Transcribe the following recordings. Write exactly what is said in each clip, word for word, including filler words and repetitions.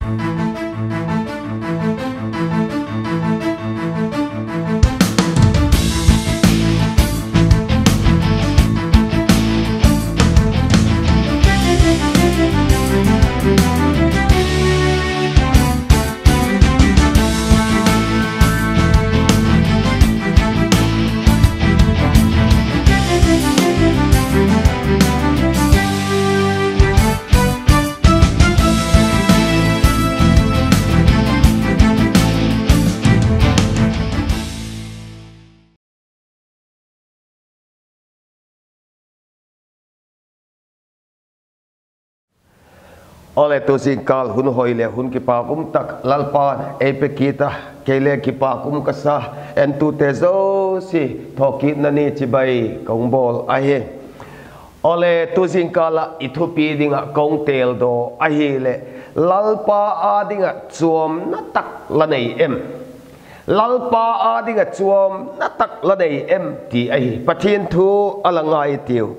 Oleh tu singkal hun hoile hun kipa kum tak lalpan epe kita kele kipa kum kasah entu tezo si thoki nani chibai kongbol ahe oleh tu singkala ithupi dinga kongtel do ahe le lalpa adinga chuom na tak lanei em lalpa adinga chuom na tak lanei em ti ahe pathin thu alangai tiu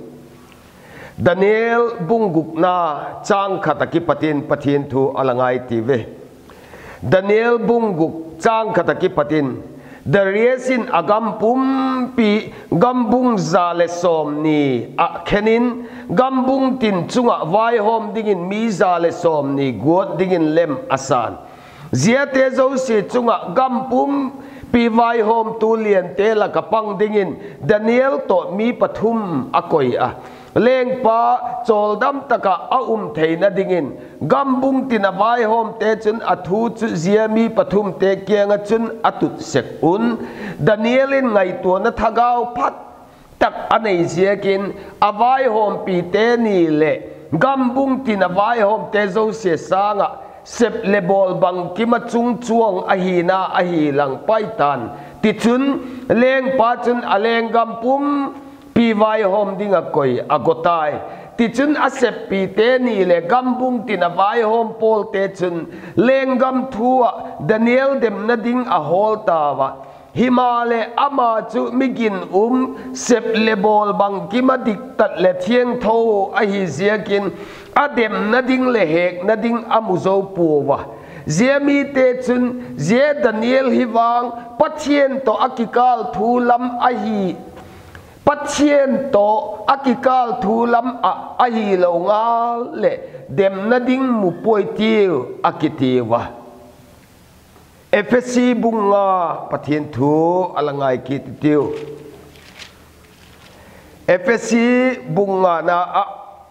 Daniel bunguk na chang khataki patin pathin thu alangai tive Daniel bunguk chang khataki patin the reason agam pum pi gambung zale som ni a khenin gambung tin chunga vai hom dingin mi zale som ni god dingin lem asan ziate zo si chunga gampum pi vai hom tu lian te la kapang dingin Daniel to mi pathum akoi a leng pa chol dam taka a um theina dingin gambung tina vai hom te chun athu chu ziami pathum te kianga chun atut sek un Danielin ngai to na thagau phat tak anei ziakin avai hom pi te ni le gambung tina vai hom te zo se sanga sep lebol bang kima chung chuang ahina ahilang paitan ti chun leng pa chun aleng gampum pi vai hom dinga koi agotai ti chun asep pi te ni le gambung tina vai hom pol te chun lengam thua Daniel dem na ding a hol tawa himale ama chu migin um sep lebol bang kima dik tat le thieng tho a hi ziakin adem na ding le hek na ding amuzo puwa ziami te chun zia Daniel hiwang pathian to akikal thulam a hi pathian to akikal thulam a ahi lo nga le dem na ding mu poi tiu akitiwa efesi bunga pathian thu alangai ki tiu efesi bunga na a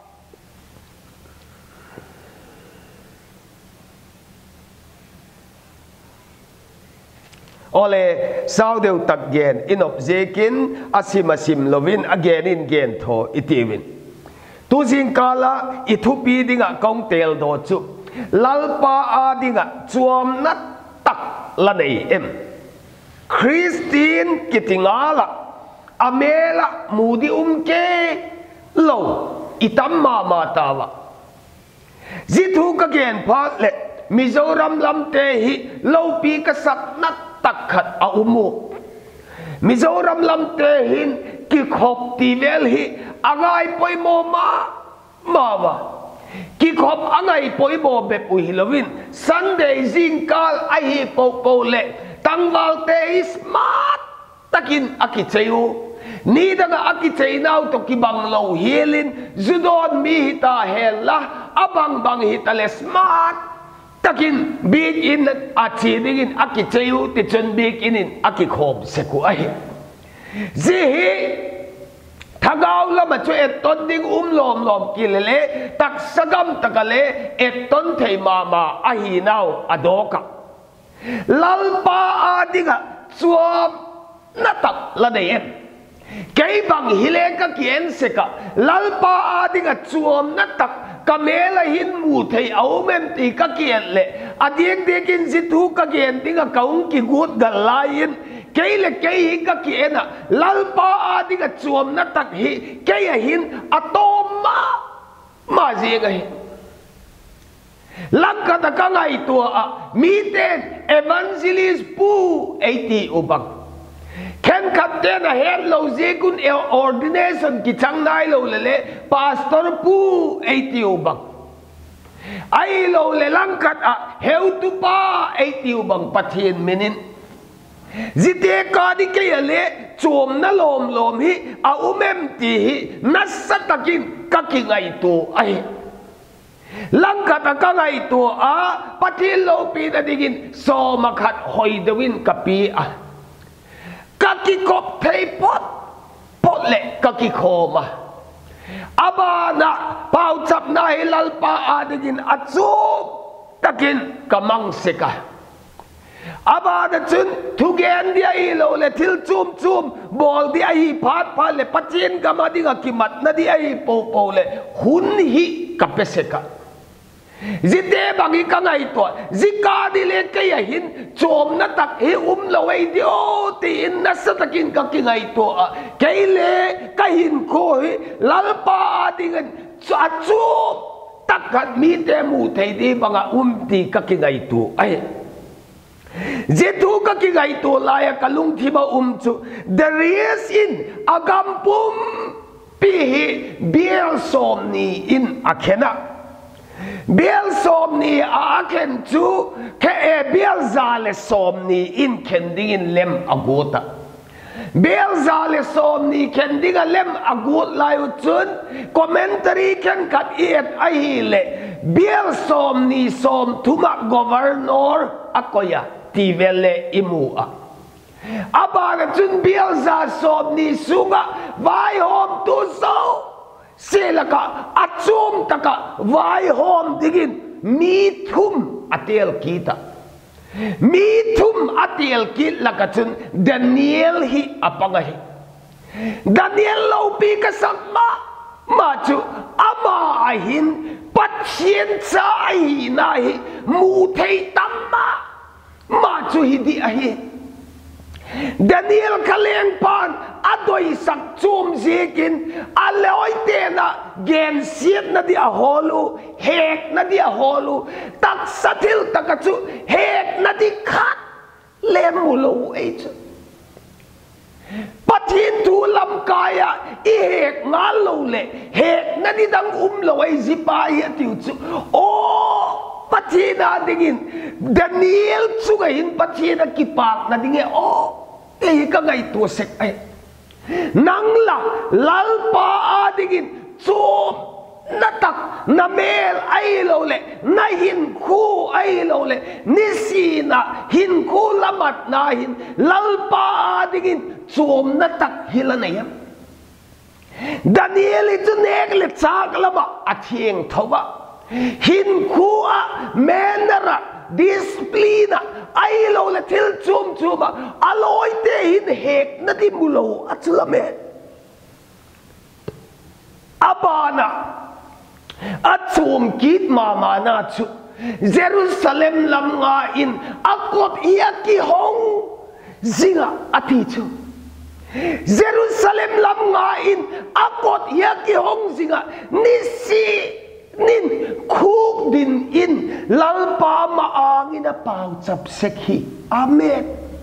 ole saudeu tak gen inop zekin asim asim lovin again in gen tho itivin tu jing kala ithupi dinga kongtel do chu lalpa adinga chuom na tak lanei em Christian kitingala amela mudi umke lo itam ma ma tawa zithu ka gen phat le Mizoram lam te hi lo pi ka sak nat takhat a umu Mizoram lam te hin ki khop ti vel hi angai poi mo ma mawa ki khop angai poi bo be pu hilovin Sunday zingkal a hi po po le tangwal te smart takin akicheu ni daga akichei nau to ki bang lo hilin zudon mi hita hella abang bang hita le smart takin big in achi dingin akicheu ti chun big in aki khom seku ai zihi thagau lama chu et ton ding um lom lom kilele tak sagam takale et ton thei mama ahi nau adoka lalpa adinga chuam natak ladayem kay bang hile ka kien seka lalpa adinga chuam natak kamela hin mu thei aumem ti ka kien le adiek dekin zithu ka kien tinga kaung ki gut galain keile kei ka kiena lalpa adinga chuam na tak hi kei hin atoma ma zinga hi langka ta ka ngai tua a miten evangelist pu eighty ubak ken kapten a head lo zekun ordination ki changnai lo lele pastor pu eighty ubak ai lo le lang kat a heu tu pa ai tiu bang pathian minin zite ka di ke le chom na lom lom hi a umem ti hi nasatakin ka ki ngai tu ai lang kat ka ngai tu a pathian lo pi da digin so makhat hoi dewin kapi a ka ki kop thei pot pot le ka ki khoma abana pau chap na hi lalpa adigin achu takin kamang seka abana chun thugen dia i lo le thil chum chum bol dia hi phat pha le pachin kama dinga kimat na dia hi po po le hun hi kapeseka zite bangi ka ngai to zika di le ke ya hin chom na tak hi um lo ei dio ti in na sa takin ka ki ngai to a ke le ka hin ko hi lalpa dingan cha chu tak kat mi te mu thei di banga um ti ka ki ngai to ai zetu ka ki ngai to la ya kalung thi ba um chu there is in agampum pi hi biel som ni in akhena biel som ni a ken chu ke e biel zale som ni in kending in lem agota biel zale som ni kending a lem agot layu chun commentary ken kat iet a hi le biel som ni som thuma governor akoya ti vele imu a abana chun biel za som ni sunga vai hom tu so selaka achum taka vai hom digin mi thum atel kita mi thum atel kit laka chun Daniel hi apanga hi Daniel lo pi ka sakma ma chu ama ahin pathian cha hi na hi mu thei tamma ma chu hi di ahi Daniel kaleng pan adoi sak chum zikin aloi te na gen siet na di a holu hek na di a holu tak satil takachu hek na di khat lem mulo ei chu pathin tu lam kaya i hek ngal lo le hek na di dang um lo ei zipa hi tiu chu o pathina dingin Daniel chu ga hin pathina kipak na dinge o ei ka ngai tu sek ai nang la lalpa adigin chom na tak na mel ai lo le na hin khu ai lo le nisina hin khu lamat na hin lalpa adigin chom na tak hilanaya Daniel itu nek le chak lama athieng thoba hin khu a menara discipline ai lo le thil chum chuma aloi te hin hek na di mulo achulame abana achum kit mama na chu Jerusalem lam nga in akot iya ki hong zinga ati chu Jerusalem lam nga in akot iya ki hong zinga nisi nin khuk din in lalpa maangin na pau chap sekhi amen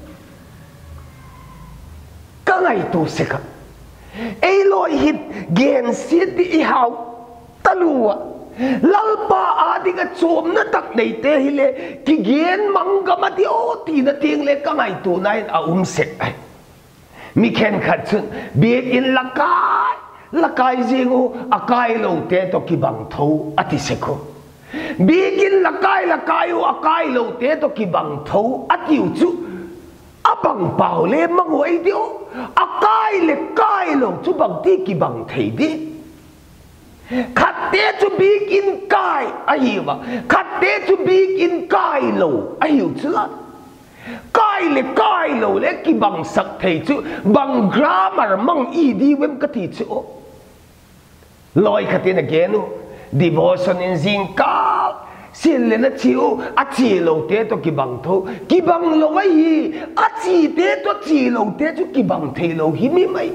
ka ngai tu seka ei loi hit gen sit di hau talua lalpa adiga chom na tak nei te hile ki gen mangga ma di o ti na ting le ka ngai tu nai a um sek ai mi ken khat chun be in lakai lakai zingu akai lo te to ki bang tho ati seko bigin lakai lakai u akai lo te to ki bang tho ati u chu abang pau le mangu ai dio akai le kai lo chu bang ti ki bang thei di khat te chu bigin kai ai wa khat te chu bigin kai lo ai u chu kai le kai lo le ki bang sak thei chu bang grammar mang i di wem ka ti chu loi khatin again devotion in zinka sin le na chiu a chi lo te to ki bang tho ki bang lo ai a chi te to chi lo te chu ki bang thei lo hi mi mai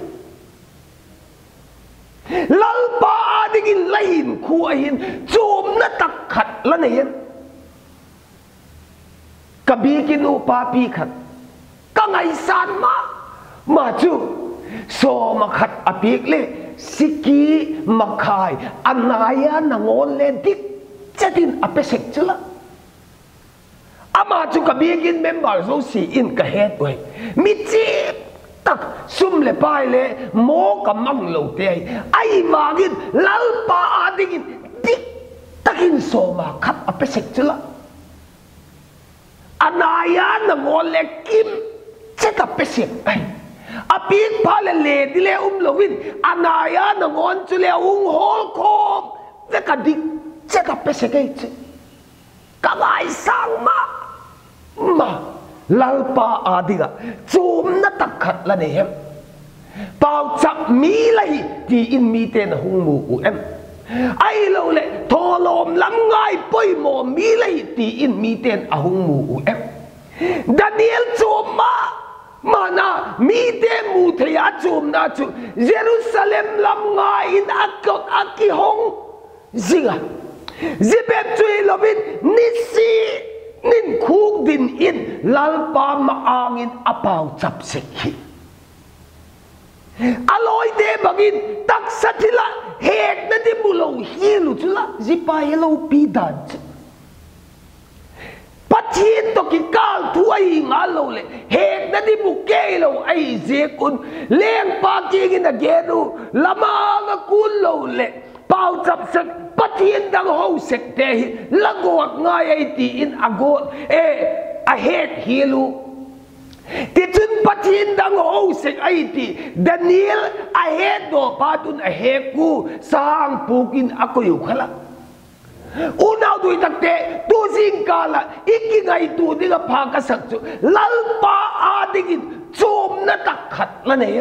lalpa digin lain khu a hin chum na tak khat la nei ka bi ki nu pa pi khat ka ngai san ma ma chu so ma khat a pik le siki makai anaya nangon le dik cha setin apesek chula ama chu ka begin member zo si in ka het oi mi chi tak sum le pai le mo ka mang lo te ai wagin lalpa adingin dik takin soma khat apesek chula anaya na ngole kim cheta pesek ai apik pale le dile um lovin anaya na ngon chule ung hol khom ve ka dik cheta pesek ai chi ka ngai sang ma ma lalpa adiga chum na takhat la ne hem pau chap mi lai ti in mi ten hung mu u em ai lo le tholom lam ngai poi mo mi lai ti in mi ten ahung mu u em Daniel chum ma mana mi te mu thea chum na chu Jerusalem lam ngai in akot aki hong zinga zibet chui lovin nisi nin khuk din in lalpa ma angin apau chap sekhi aloi de bangin tak sathila hek na di mulo hilu chula zipa yelo pi dan pathin to ki kal thu ai nga lo le hek na di mu ke lo ai je kun leng pa ki in a geru lama ga kun lo le pau chap sek pathin dang ho sek te lagot ngai ai ti in agot e a het hilu ti chun pathin dang ho sek ai ti Daniel a het do patun a heku sang pukin akoyu khala unaw dui takte tu sing kala ikingai tu diga phaka sakchu lalpa adigin chom na takhat la ne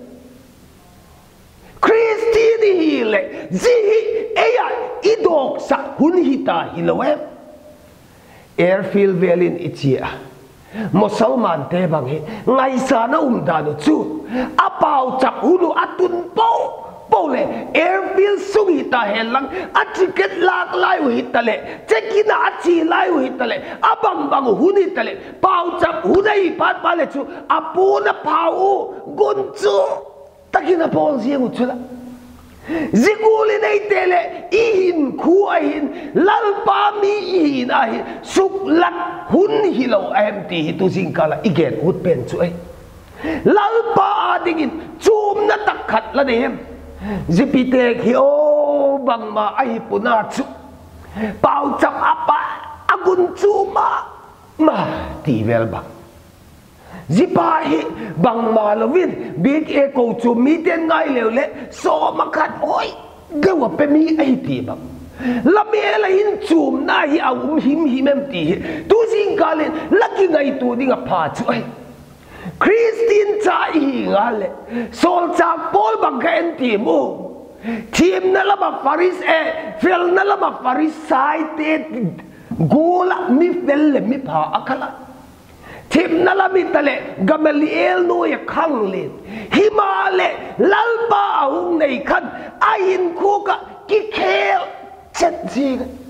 Christian hile zihi eya idok sa hun hita hilowe airfield velin ichia Musalman te bangi ngai sana umdanu chu apau chap hunu atun pau pole airfield sungi ta helang a ticket lak lai wi tale chekina achi lai wi tale abang bang huni tale pau chap hunai pat pale chu apuna pau gunchu takina pol siang chula zikuli nei tele ihin khu ahin lalpa mi ihin ahin suklat hun hilo am ti tu singkala igen ut pen chu ai lalpa adingin chum na takhat la nem zipitek hi o bang ma ai puna chu pau chap apa agun chu ma ma ti vel bang zipahi bang malovin big e ko chu mi ten ngai lewle so makhat oi gawa pe mi ai ti bang lami la in chum na hi awum him himem ti tu sing kalen laki ngai tu dinga pha chu ai Christian cha hi ngale sol cha pol bang ka en ti mo tim na la ba faris e fel na la ba faris sai te gola mi fel mi pha akala Tim nalami tale Gamaliel no ya khang len himale lalpa ahung nei khan ain khuka ki khel chet ji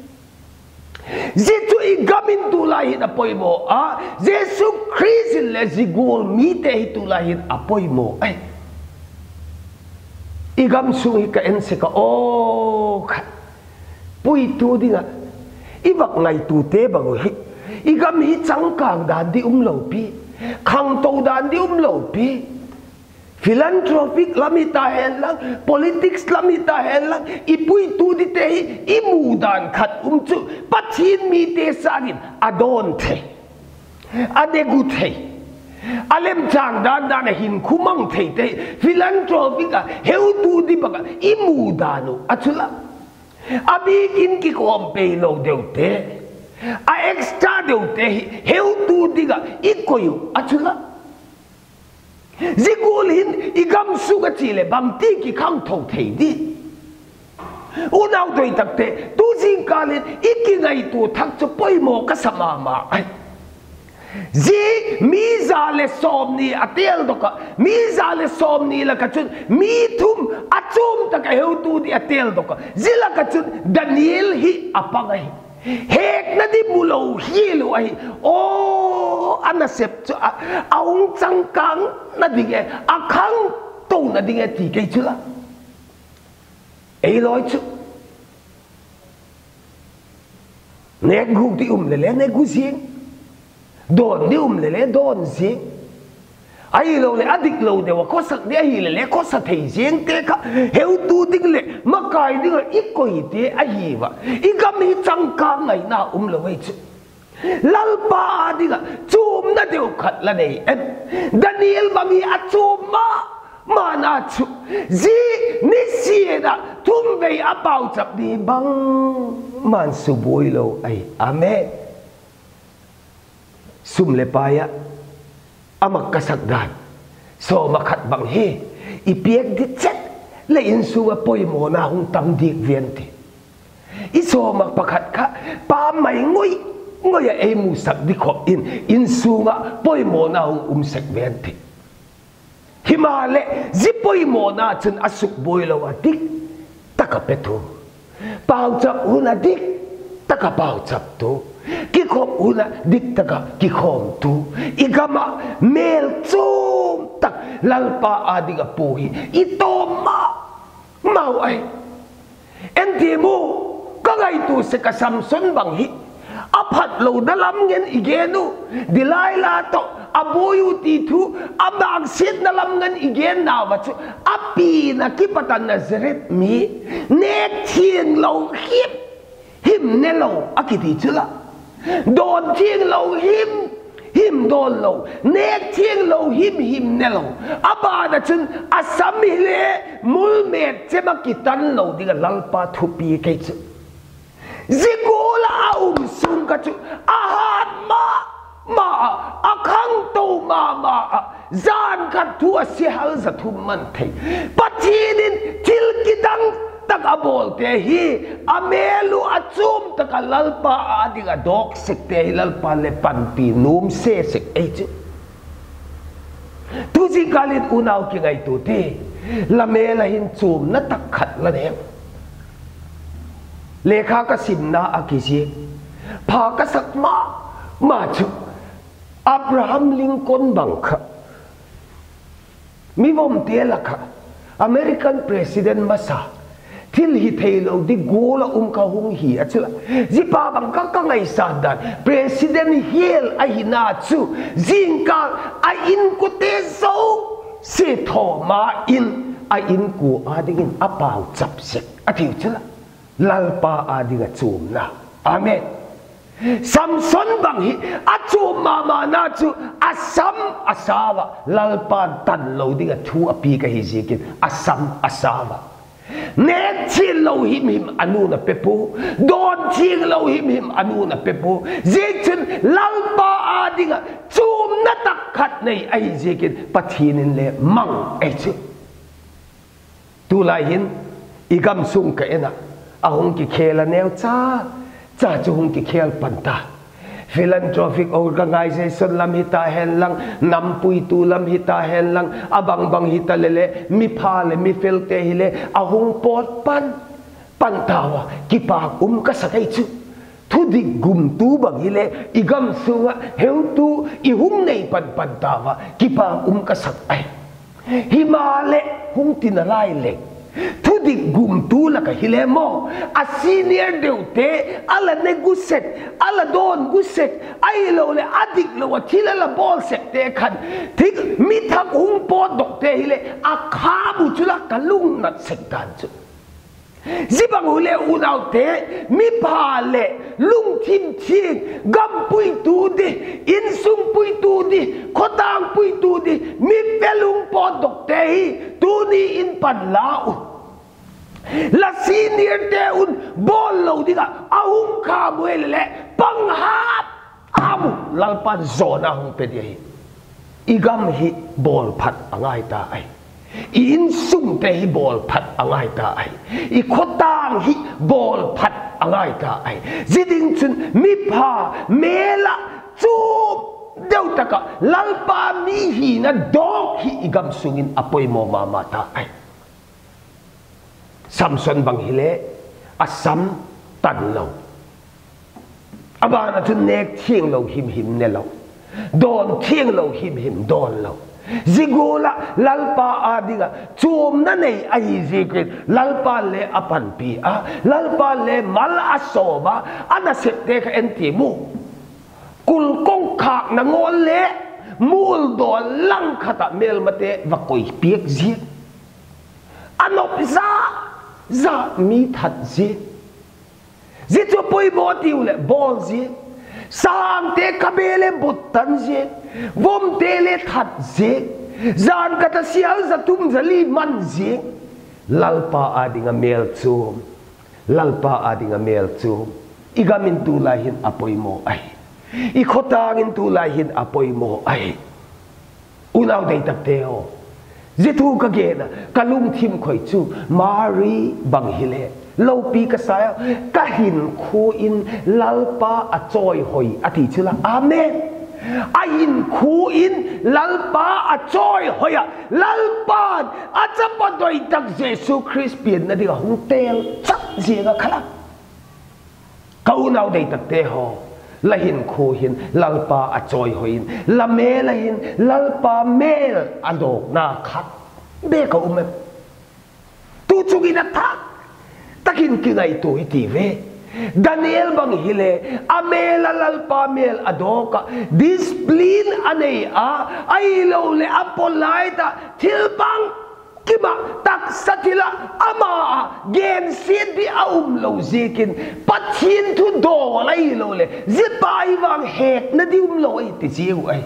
zitu i gamin tu lahin apoimo a Jesu Christ le zigol mi te tu lahin apoimo ai igam sungi ka ense ka o pui tu dinga ibak ngai tu te bango hi igam hi changkang dan di um lo pi khang to dan di um lo pi philanthropic lamita hen lang politics lamita hen lang ipui tu di te i mu dan khat um chu pathin mi te sagin adon the adegu the alem chang dan dan hin khumang the te philanthropic a heu tu di baga i mu danu achula abi kin ki kom pe lo deu te a extra de te heu tu diga ikoyu achula zigul hin igam suga chile bang ti ki khang thau thei di unaw doi takte tu jing kalin ikingai tu thak chu poi mo ka sama ma ai zi mi zale somni atel doka mi zale somni la ka chun mi thum achum tak heu tu di atel doka zila ka chun Daniel hi apangai hek na di mulo hilu ai o anasep chu aung changkang na dinge akhang to na dinge ti ke chula ei loi chu nek gu ti um le le nek gu sing don di um le le don sing ai lo le adik lo de wa ko sak de hi le le ko sa thei sing te ka heu tu ding le ma kai ding i ko hi te a hi wa i gam hi chang ka ngai na um lo wei chu lalpa dinga chum na deu khat la nei em Daniel bangi a chum ma mana chu zi ni siena tum vei a pau chap di bang man su boi lo ai amen sum le pa ya amak kasak dan so makhat bang he i piek di chet le in su a poi mo na hung tam dik vien ti i so mak pakhat kha pa mai ngoi ngoi a e mu sak di khop in in su nga poi mo na hung um sek vien ti himale zipoi mo na chen asuk boi lo adik taka petu pau chap una dik taka pau chap tu ki khop una dik taka ki khom tu igama mel chum tak lalpa adiga puhi itoma mau ai entimu kagai tu se ka samson bang hi aphat lo dalam ngen igenu dilai la to aboyu ti thu abang sit na lam ngan igen na wa chu api na kipatan Nazareth mi nek thien lo hip him ne lo akiti chula don thien lo him him don lo nek thien lo him him ne lo aba da chun asam hi le mul met chema kitan lo diga lalpa thupi kai chu zigula um sung ka chu ahat ma ma akhang to ma ma zan khat thu si hal za thum man thei patinin til kidang tak abol te hi amelu achum tak lalpa adiga dok sek te lalpa le pan pi num se sek ei chu tu ji galit unaw ki ngai tu te la mela hin chum na tak khat la ne lekha ka sim na akisi pha ka sak ma ma chu Abraham Lincoln bangka mi vom te lakha American President masa til hi thailo di gola um ka hung hi achla zipa bangka ka ngai sa dan President hiel a hina chu zinka a in ku te so se thoma in a in ku adingin apau chap sek athi chla lalpa adiga chumna amen Samson bang hi achu mama na chu asam asawa lalpa tan lo dinga thu api ka hi zikin asam asawa ne chin lo him him anu na pepu don chin lo him him anu na pepu zichin lalpa adinga chum na tak khat nei ai zikin pathinin le mang ai chu tu lai hin igam sung ka ena ahong ki khela neu cha cha chung ki khel panta philanthropic organization lam hita hen lang nam pui tu lam hita hen lang abang bang hita lele mi pha le mi fel te hile ahung pot pan pantawa ki pa um ka sakai chu thu di gum tu bang hile igam suwa heu tu I hung nei pan pantawa ki pa um ka sak ai himale hung tinalai le thu di gum tu la ka hile mo a senior deute ala ne guset ala don guset ai lo le adik lo thila la bol sek te khan thik mi thak hung pot dok te hile a kha bu chula kalung na sek dan chu zibang hule unaw te mi pha le lung thim thing gam pui tu di in sum pui tu di khotang pui tu di mi pelung pot dok te hi tu ni in pan lau la senior te un bol lo diga ahung kha buel le pang hap amu lalpan zona hung pe di igam hi bol phat angai ta ai in sum te hi bol phat angai ta ai I khotang hi bol phat angai ta ai ziding chun mi pha mela chu deu taka lalpa mi hi na dok hi igam sungin apoi mo mama ta ai Samson bang hile asam tan lo abana chun nek thieng lo him him ne lo don thieng lo him him don lo Zigula lalpa adinga chuomna nei ai zikrit lalpa le apan pi a lalpa le mal asoba ana septe ka entimu kul kong khak na ngol le mul do lang khata mel mate vakoi piek zi anop za za mi that zi zi chu poi bo tiu le bol zi sang te kabele butan zi vom te le that zi zan kata sial zatum zali man zi lalpa adinga mel chum lalpa adinga mel chum igamin tu lahin apoi mo ai i khotangin tu lahin apoi mo ai unaw dei tapteo zitu ka gena kalung thim khoi chu mari bang hile lopi ka saya kahin khu in lalpa a choi hoi ati chula amen ain khu in lalpa a choi hoya lalpa a chapa doi tak jesu christ pian na diga hung tel chak jiga khala kaunaw dei tapteo lahin khu hin lalpa a choi hoin la me lahin lalpa mel adok na khat be ka ume tu chugi na thak takin kingai tu iti ve Daniel bang hile amela lalpa mel adoka discipline anei a ai lo le apolaita tilbang kiba tak satila ama gen sidi aum lo zikin pathin tu do lai lo le zipai wang het na dium lo ai ti jiu ai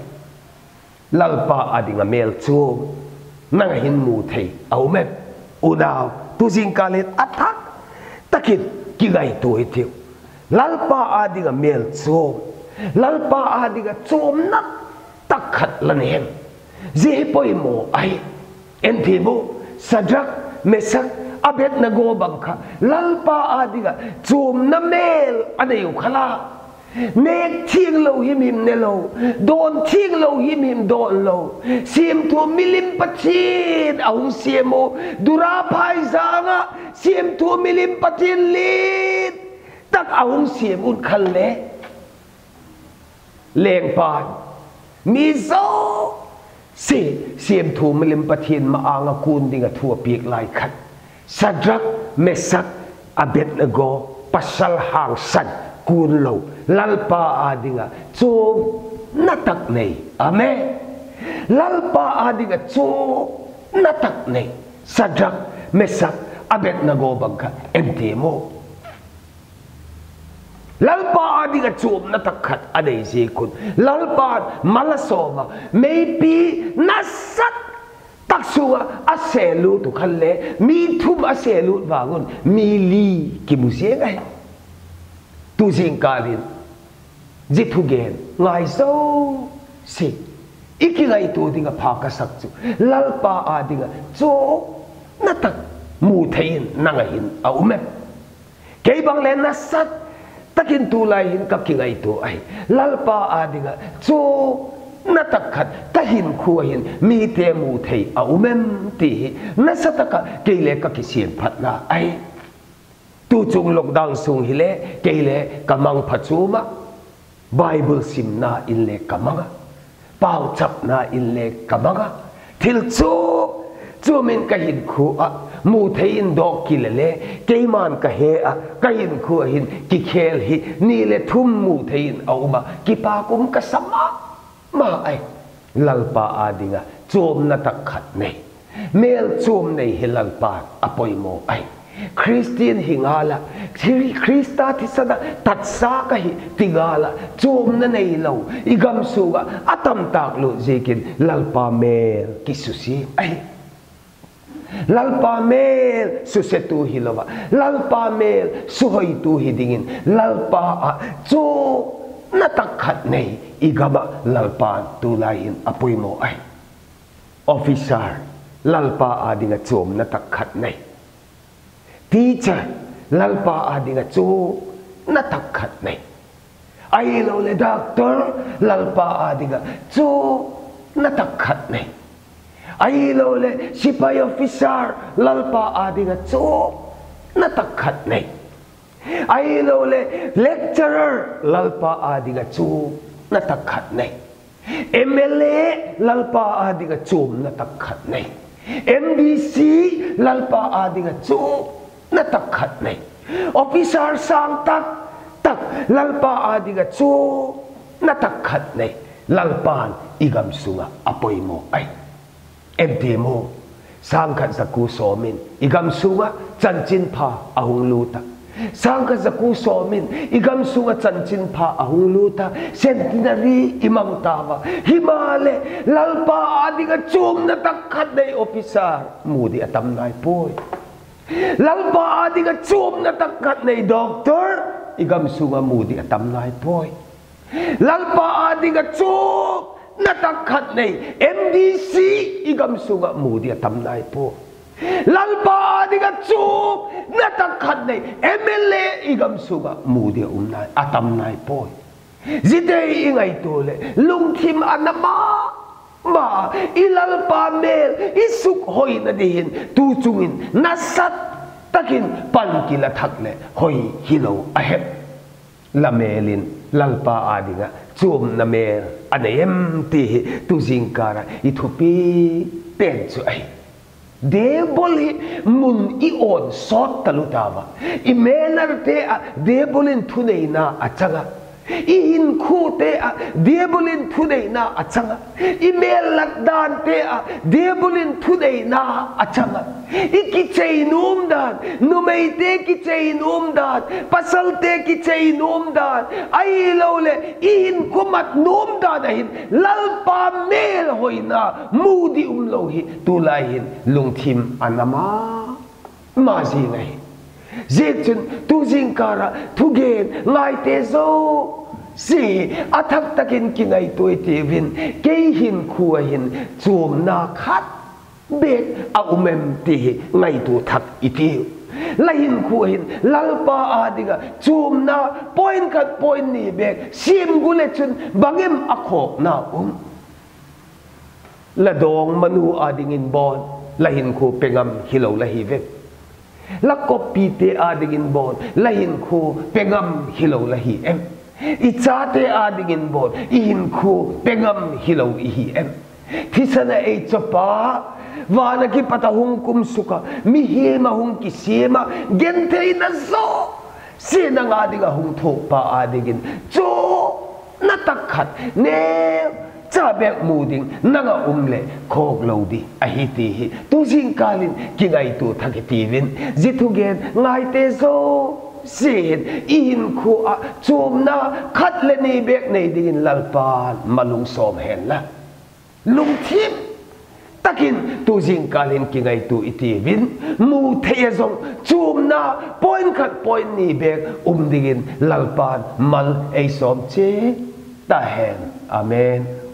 lalpa adinga mel chu nang hin mu thei au me unaw tu jing kalet athak takin kigai tu itiu lalpa adinga mel chu lalpa adiga chom na takhat lanem je poi mo ai entibu sadrak mesak abet na go bangkha lalpa adiga chom na mel anayu khala nek thieng lo him him ne lo don thieng lo him him don lo sim tu milim pathin au siemo dura phai zanga sim tu milim pathin lit tak au sim un khalle leng pan mi zo si sim tu milim pathin ma anga kun dinga thua piek lai khat sadrak mesak abet na go pasal hang san kun lo lalpa adinga chom natak nei amen lalpa adinga chom natak nei sadrak mesak abet na go bangka entemo lalpa adinga chom natak khat adei je kun lalpa malasoma maybe nasat taksuwa aselu tu khalle mi thum aselu wangun mi li kimusieng ai tu jing kalin jitu gen ngai so si ikigai tu dinga phaka sakchu lalpa adinga cho natak mu thein nangahin aume keibang len nasat takin tu lai hin ka kigai tu ai lalpa adinga cho natak khat tahin khuahin mi te mu thei aumem ti nasataka keile ka kisien phatna ai tu chung lockdown sung hile keile kamang phachuma bible simna inle kamanga pau chapna inle kamanga thil chu chu min ka hin khu a mu thein do kilele keiman ka he a ka hin khu hin ki khel hi ni le thum mu thein auma ki pa kum ka sama ma ai lalpa adinga chom na tak khat nei mel chom nei hilalpa apoi mo ai Christian hingala Christa tisana tatsa kahi tingala chom na nei lo igam suga atam tak lo zikin lalpa mel kisusi ai lalpa mel susetu hilawa lalpa mel suhoi tu hidingin lalpa a cho natakhat nei igama lalpa tu lain apoi mo ai officer lalpa adinga chom natakhat nei teacher lalpa adinga chu natakhat nei ai lo le doctor lalpa adinga chu natakhat nei ai lo le sipai officer lalpa adinga chu natakhat nei ai lo le lecturer lalpa adinga chu natakhat nei M L A lalpa adinga chum na takhat nei M D C lalpa adinga chum na takhat nei officer sang tak tak lalpa adinga chum na takhat nei lalpan igam sunga apoi mo ai M T mo sang khat zaku somin igam sunga chanchin pha ahung luta sang khat zaku somin igam sunga chanchin pha ahung luta centenary imang tawa himale lalpa adinga chum na takhat nei officer mudi atam nai poi lalpa adinga chum na takhat nei doctor igam sunga mudi atam nai poi lalpa adinga chum na takhat nei M D C igam sunga mudi atam nai po lalpa adinga chum na takhat nei M L A igam sunga mudi um nai atam nai po zitei ingai tole lungthim anama ma ilalpa mel isuk hoi na dihin tu chungin nasat takin pankila thakle hoi hilo ahet lamelin lalpa adinga chum na mer anayem ti tu zingkara ithupi ten chu ai de boli mun i on sot talutawa i menar te a de bolin thunei na achanga i hin khu te a de bolin thunei na achanga i mel lakdan te a de bolin thunei na achanga i ki chei num dan numei te ki chei num dan pasal te ki chei num dan ai lo le i hin kumat num dan hin lalpa mel hoina mudi um lo hi tu lai hin lungthim anama ma ji ngai zechun tu jingkara tu gen ngai te zo si athak takin kingai toi tevin ke hin khuwa hin chum na khat bek a umem ti ngai tu thak iti lain khu hin lalpa adiga chum na point kat point ni bek sim gule chun bangem akhok na um la dong manu adingin bon lahin khu pengam hilo lahi ve la copy te adingin bon lahin khu pengam hilo lahi em ichate adingin bon ihin khu pengam hilo ihi em thisana e chopa wana ki patahung kum suka mi hema hung ki sema gentei na zo sena ngadiga hung tho pa adigin cho na takhat ne chabek muding nanga umle khok lodi ahiti hi tu jing kalin kingai tu thakitivin jithugen ngai te zo sin in khu a chumna khat le ni bek nei dingin lalpan malung som hen la lung thim takin tu jing kalin kingai tu itivin mu thei zong chumna point khat point ni bek um dingin lalpan mal ei som che ta hen amen.